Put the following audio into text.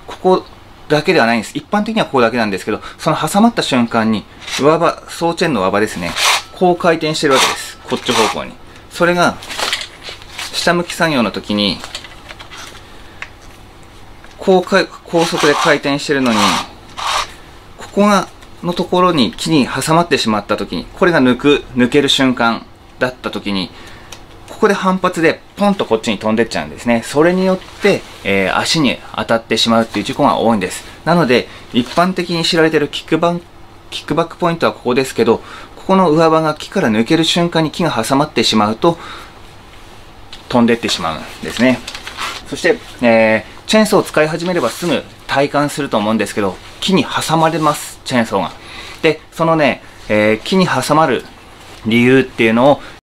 ここだけではないんです。一般的にはここだけなんですけど、その挟まった瞬間に、上刃、総チェーンの上刃ですね、こう回転してるわけです。こっち方向に。それが、下向き作業の時に、高速で回転してるのに、ここのところに木に挟まってしまった時に、これが抜ける瞬間だった時に、ここで反発でポンとこっちに飛んでっちゃうんですね。それによって、足に当たってしまうっていう事故が多いんです。なので、一般的に知られているキックバックポイントはここですけど、ここの上刃が木から抜ける瞬間に木が挟まってしまうと、飛んでってしまうんですね。そして、チェーンソーを使い始めればすぐ体感すると思うんですけど、木に挟まれます、チェーンソーが。で、そのね、木に挟まる理由っていうのを